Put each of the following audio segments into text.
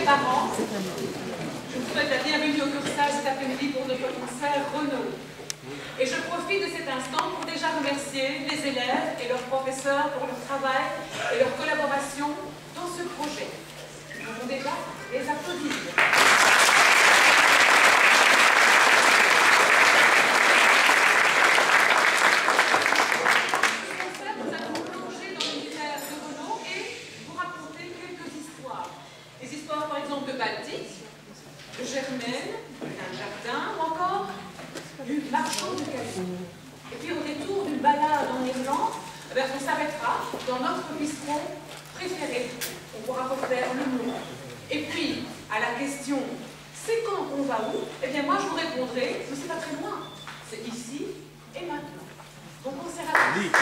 parents, je vous souhaite la bienvenue au Cursage cet après-midi pour notre concert Renaud. Et je profite de cet instant pour déjà remercier les élèves et leurs professeurs pour leur travail et leur collaboration dans ce projet. Nous pouvons déjà les applaudir. Par exemple de Baltique, de Germaine, d'un jardin ou encore du marchand de Calais. Et puis au détour d'une balade en Irlande, on s'arrêtera dans notre bistrot préféré. On pourra refaire le nom. Et puis, à la question « c'est quand on va où ?» Eh bien moi je vous répondrai « mais c'est pas très loin, c'est ici et maintenant ». Bon concert à tous.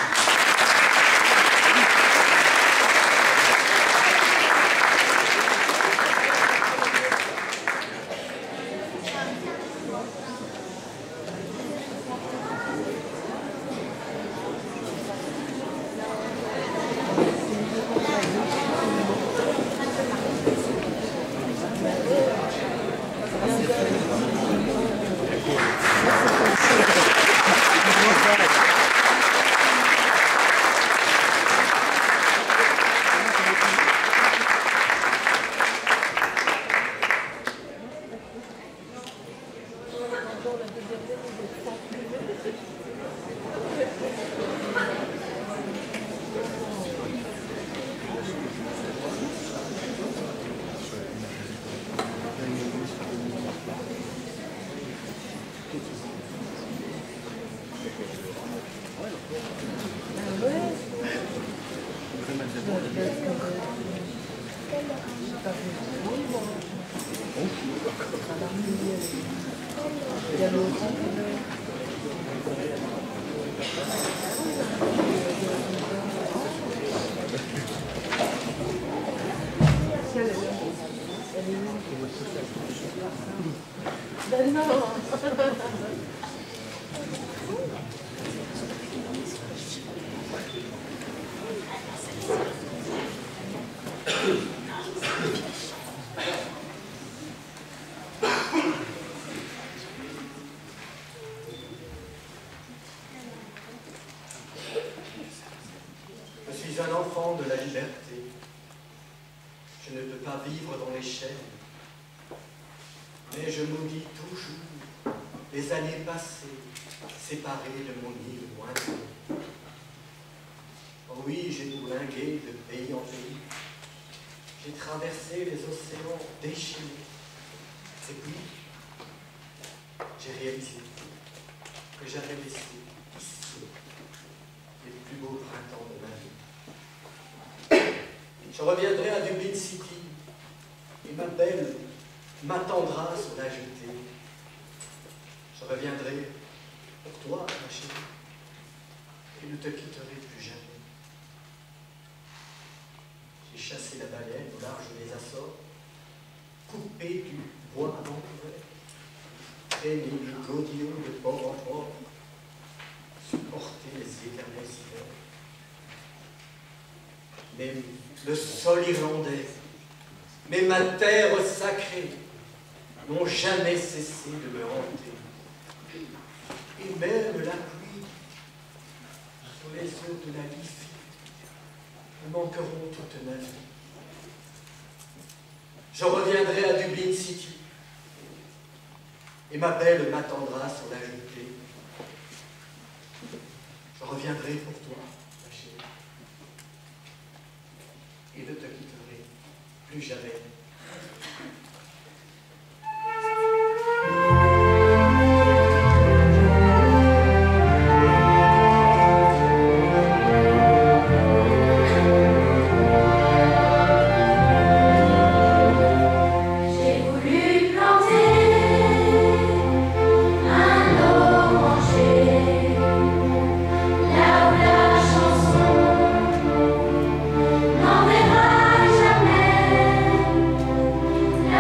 Séparé de mon île lointaine. Oh oui, j'ai bourlingué de pays en pays. J'ai traversé les océans déchaînés. Et puis, j'ai réalisé que j'avais laissé ici les plus beaux printemps de ma vie. Je reviendrai à Dublin City et ma belle m'attendra sur la jetée. Je reviendrai pour toi, ma chérie, et ne te quitterai plus jamais. J'ai chassé la baleine au large des Açores, coupé du bois à Vancouver, traîné du godillon de port en port, supporté les éternels hivers. Même le sol irlandais, même ma terre sacrée, n'ont jamais cessé de me hanter. Et même la pluie sur les eaux de la Liffey me manqueront toute ma vie. Je reviendrai à Dublin City et ma belle m'attendra sur la jetée. Je reviendrai pour toi, ma chérie, et ne te quitterai plus jamais. La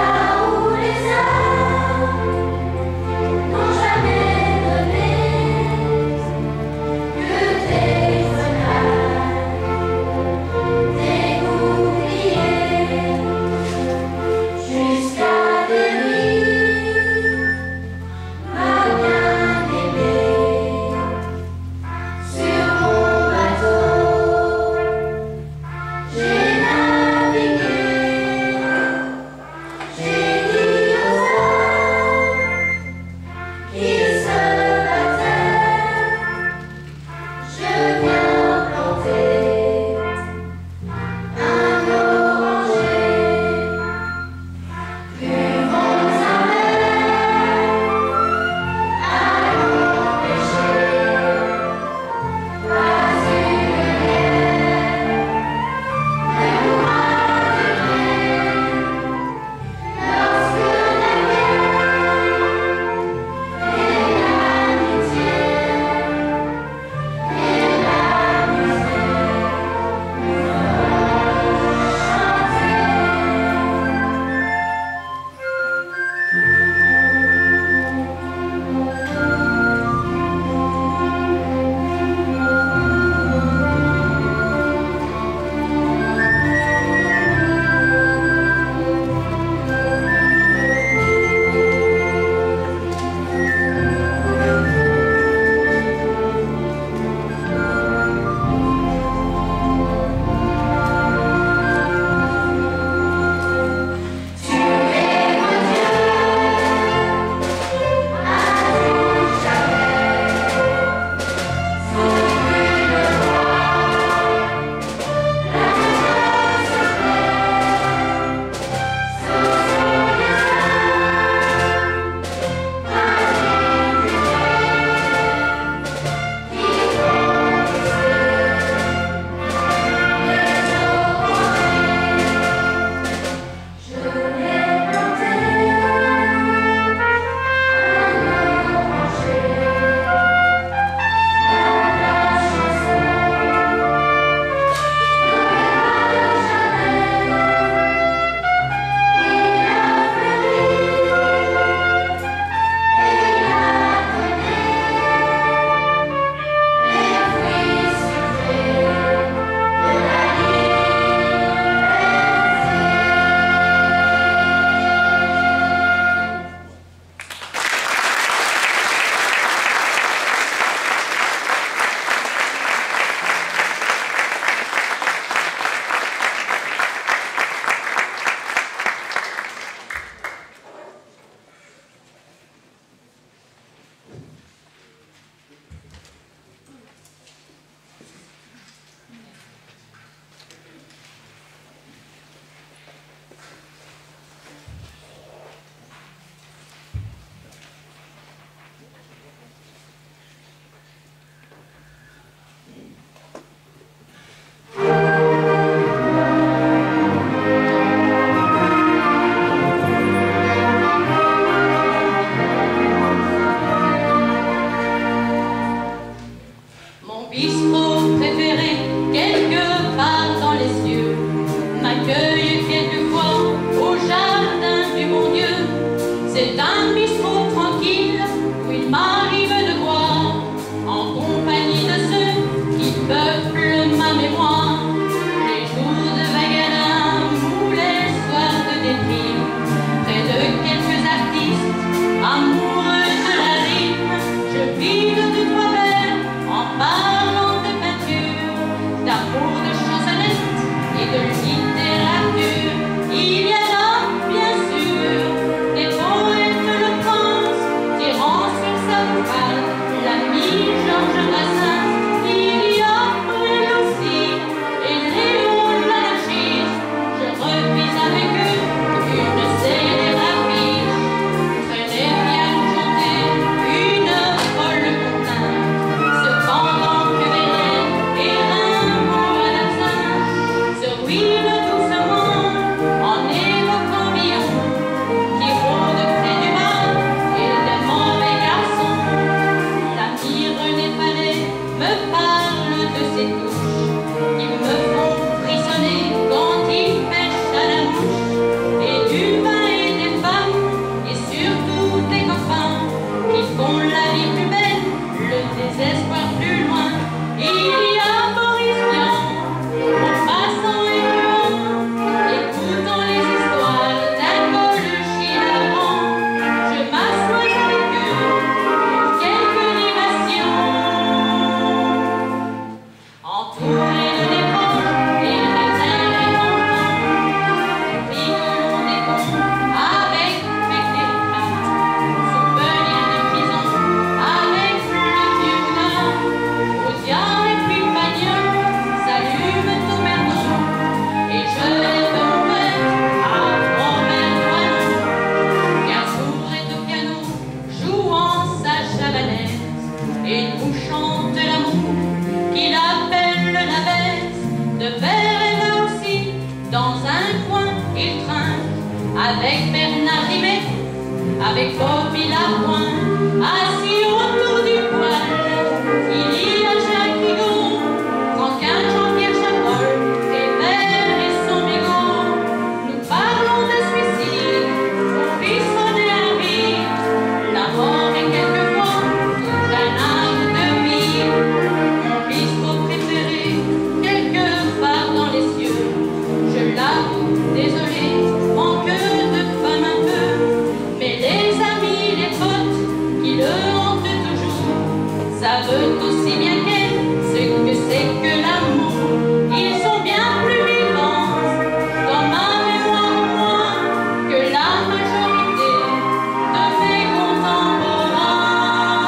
avec Bernard Rimet, avec Bobby Lapointe, assis autour du poêle. Il y a Jacques Rigaud, Franquin, Jean-Pierre Chapol, Hébert et son mégot. Nous parlons de suicide, au bistrot et un rire. La mort est quelquefois tout un art de vivre. Mon bistrot préféré, quelque part dans les cieux. Je l'avoue, désolé, manque de femme un peu. Mais les amis, les potes qui le hantent toujours savent aussi bien qu'elle ce que c'est que l'amour. Ils sont bien plus vivants dans ma mémoire moi que la majorité de mes contemporains.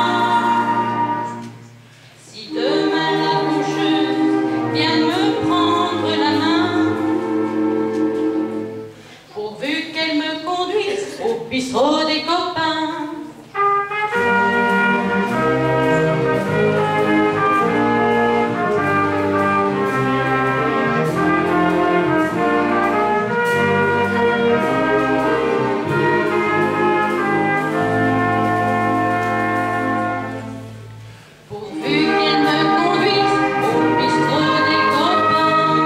Si demain la coucheuse vient me prendre la main, pourvu qu'elle me conduise au bistrot des copains. Pourvu qu'elle me conduise au bistrot des copains.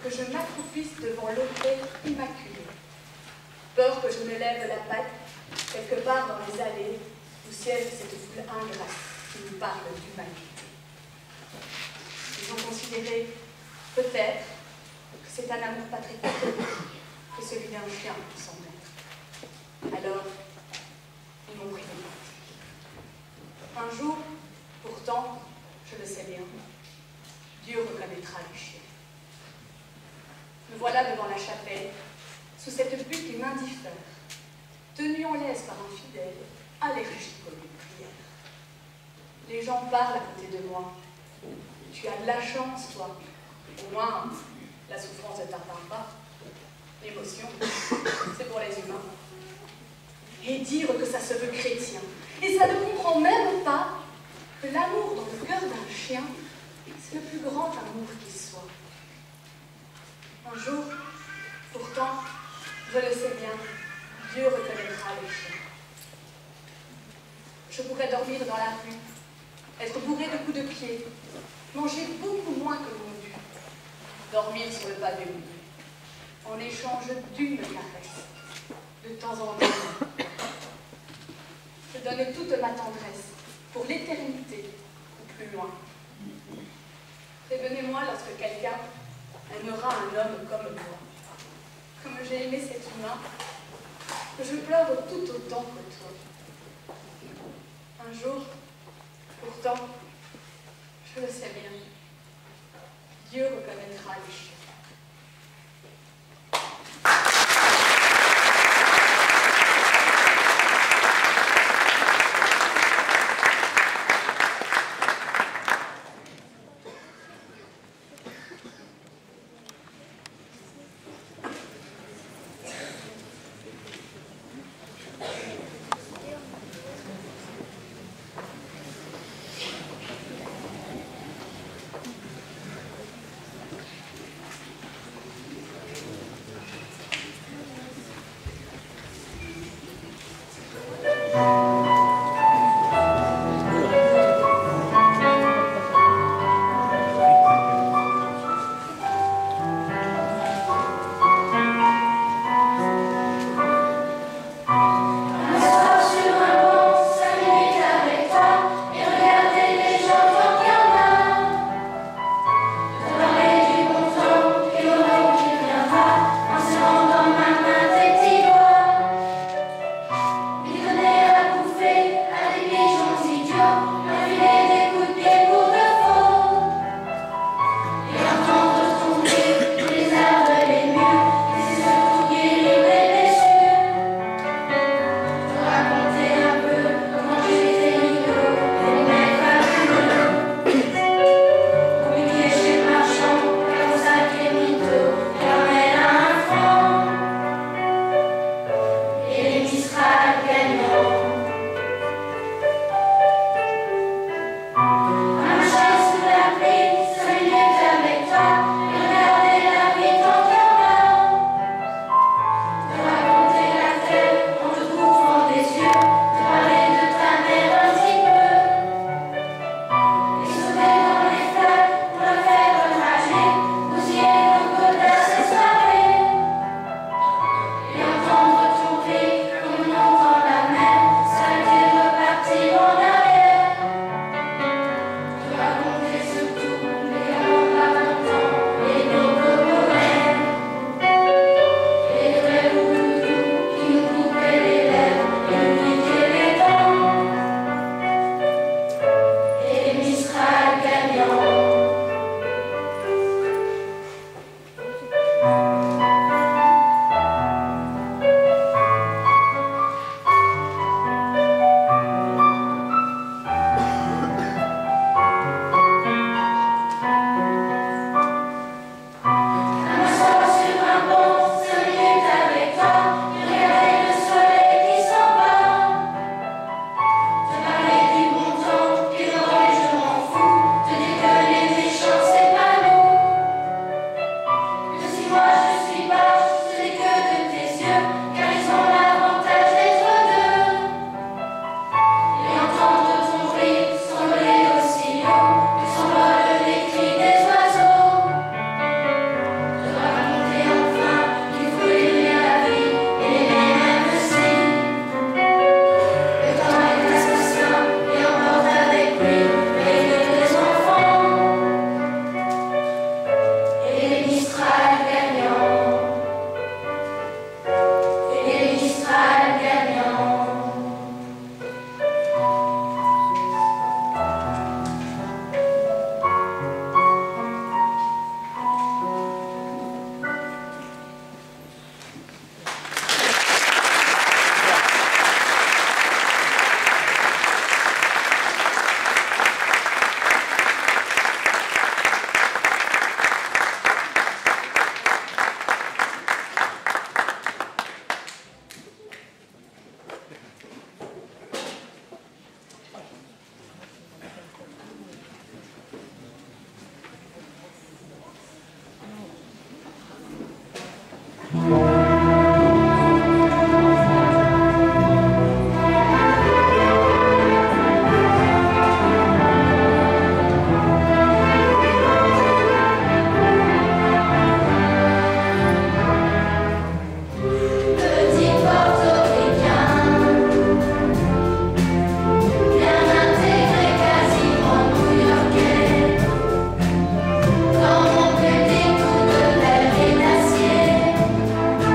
que je m'accroupisse devant l'autel immaculé. Peur que je ne lève la patte quelque part dans les allées où siège cette foule ingrate qui nous parle d'humanité. Ils ont considéré, peut-être, que c'est un amour patriotique que celui d'un chien pour son maître. Alors, ils m'ont pris de parti. Un jour, pourtant, je le sais bien, Dieu reconnaîtra le chien. Me voilà devant la chapelle, sous cette butte qui m'indiffère, tenue en laisse par un fidèle, allergique aux prières. Les gens parlent à côté de moi. Tu as de la chance, toi. Au moins, la souffrance ne t'atteint pas. L'émotion, c'est pour les humains. Et dire que ça se veut chrétien. Et ça ne comprend même pas que l'amour dans le cœur d'un chien, c'est le plus grand amour qui soit. Un jour, pourtant, je le sais bien, Dieu reconnaîtra les chiens. Je pourrais dormir dans la rue, être bourré de coups de pied, manger beaucoup moins que mon dû, dormir sur le pavé mouillé, en échange d'une caresse, de temps en temps. Je donne toute ma tendresse pour l'éternité ou plus loin. Prévenez-moi lorsque quelqu'un aimera un homme comme moi. Comme j'ai aimé cet humain, que je pleure tout autant que toi. Un jour, pourtant, je le sais bien, Dieu reconnaîtra les chiens. Dans mon petit coup de verre et d'acier,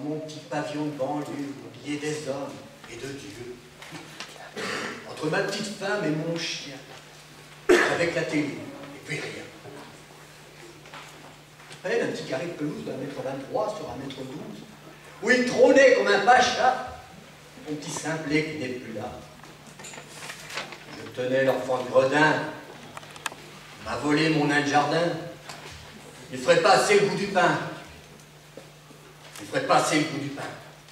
mon petit pavillon de banlieue, oublié des hommes et de Dieu. Entre ma petite femme et mon chien, avec la télé, et puis rien. Elle, un petit carré de pelouse d'un mètre 23 sur un mètre 12, où il trônait comme un pacha, mon petit simplet qui n'est plus là. Je tenais l'enfant de gredin, il m'a volé mon nain de jardin, il ferait pas assez le goût du pain. Il ferait pas assez le goût du pain.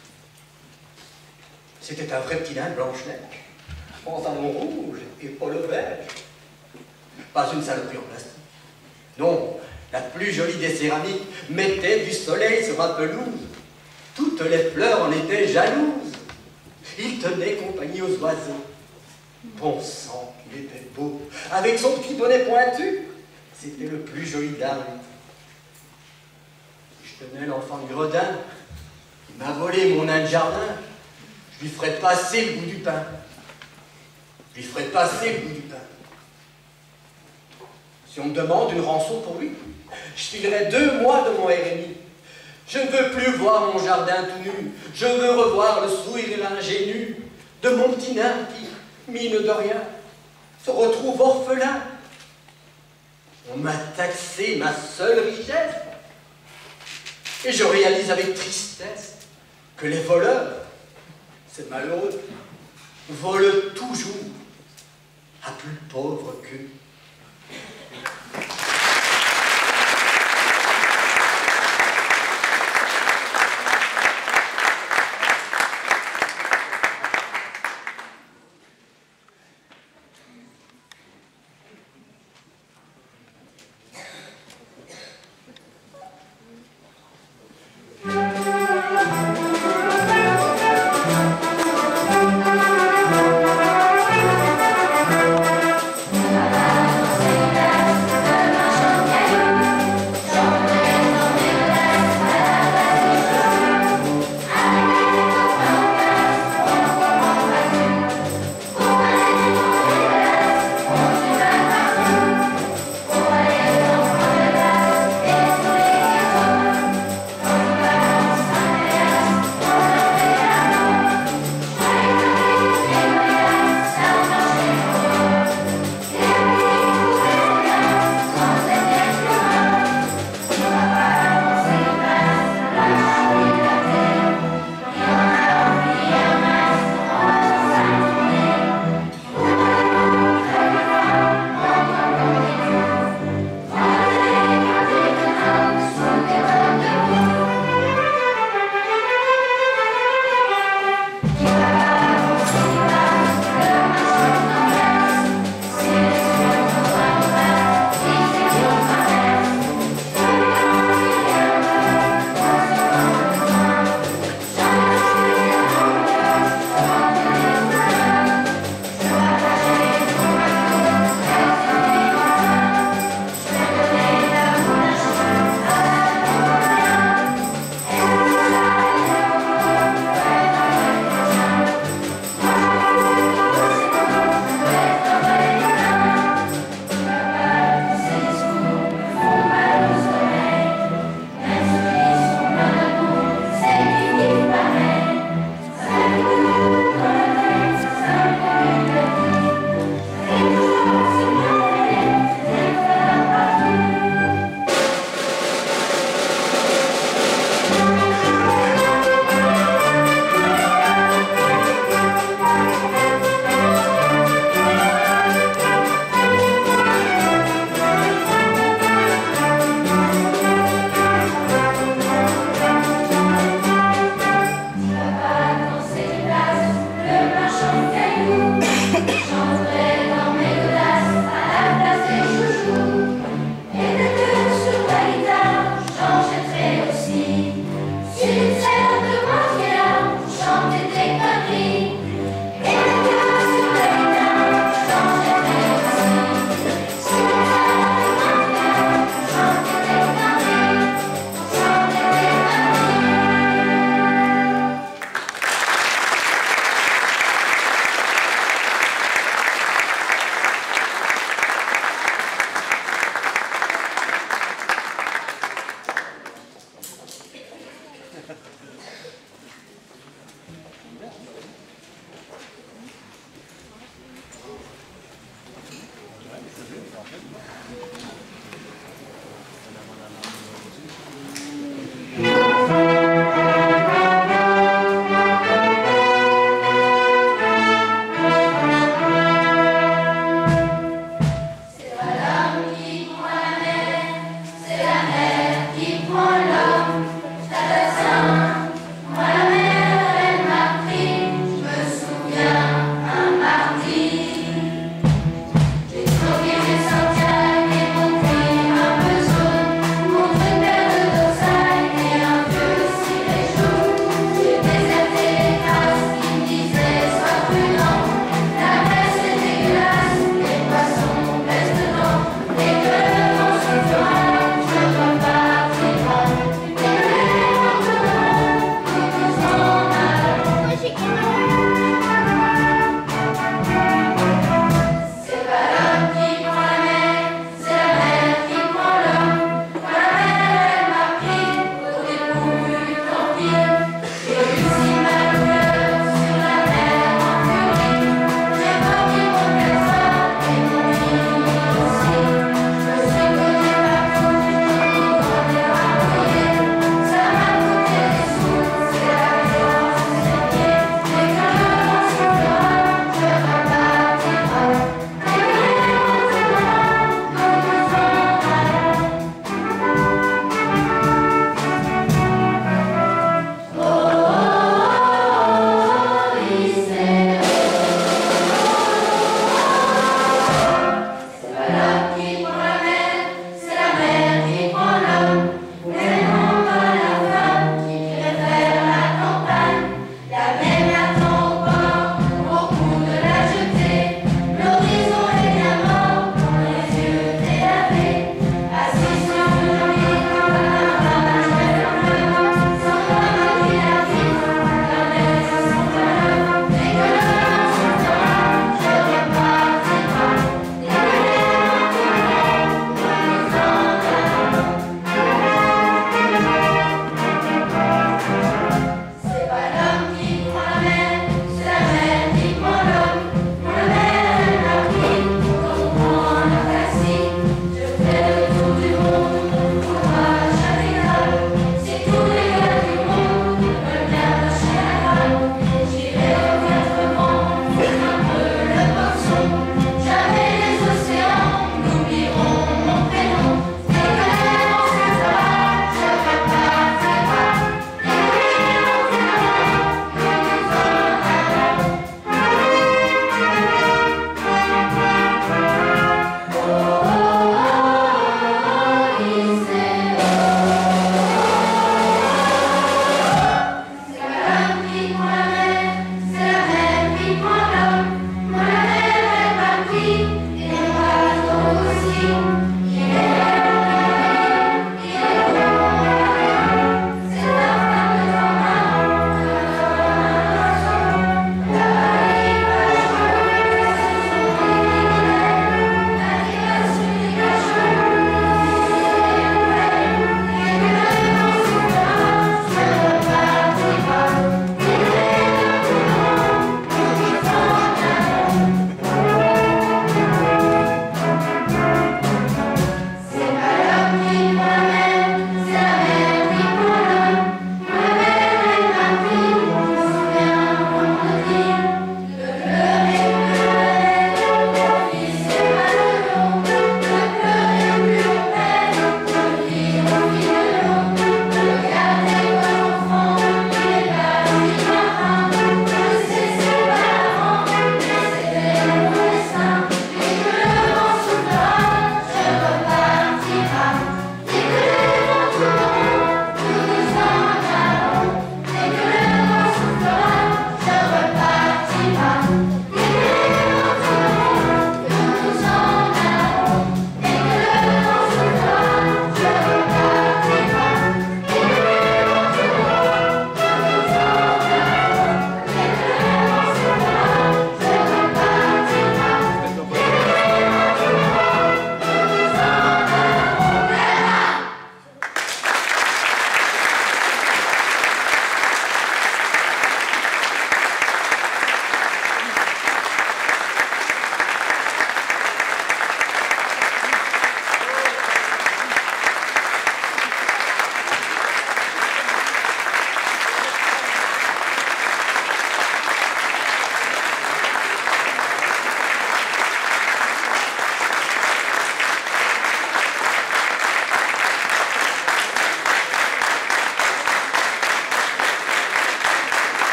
C'était un vrai petit nain Blanche-Neige, pantalon rouge et polo beige. Pas une saloperie en plastique. Non, la plus jolie des céramiques mettait du soleil sur ma pelouse. Toutes les fleurs en étaient jalouses. Il tenait compagnie aux oiseaux. Bon sang, qu'il était beau. Avec son petit bonnet pointu, c'était le plus joli d'âme. Je tenais l'enfant de gredin. Il m'a volé mon nain de jardin. Je lui ferais passer le goût du pain. Je lui ferais passer le goût du pain. Si on me demande une rançon pour lui, je filerai 2 mois de mon RMI. Je ne veux plus voir mon jardin tout nu. Je veux revoir le sourire et l'ingénu de mon petit nain qui, mine de rien, se retrouve orphelin. On m'a taxé ma seule richesse. Et je réalise avec tristesse que les voleurs, c'est malheureux, volent toujours à plus pauvre qu'eux.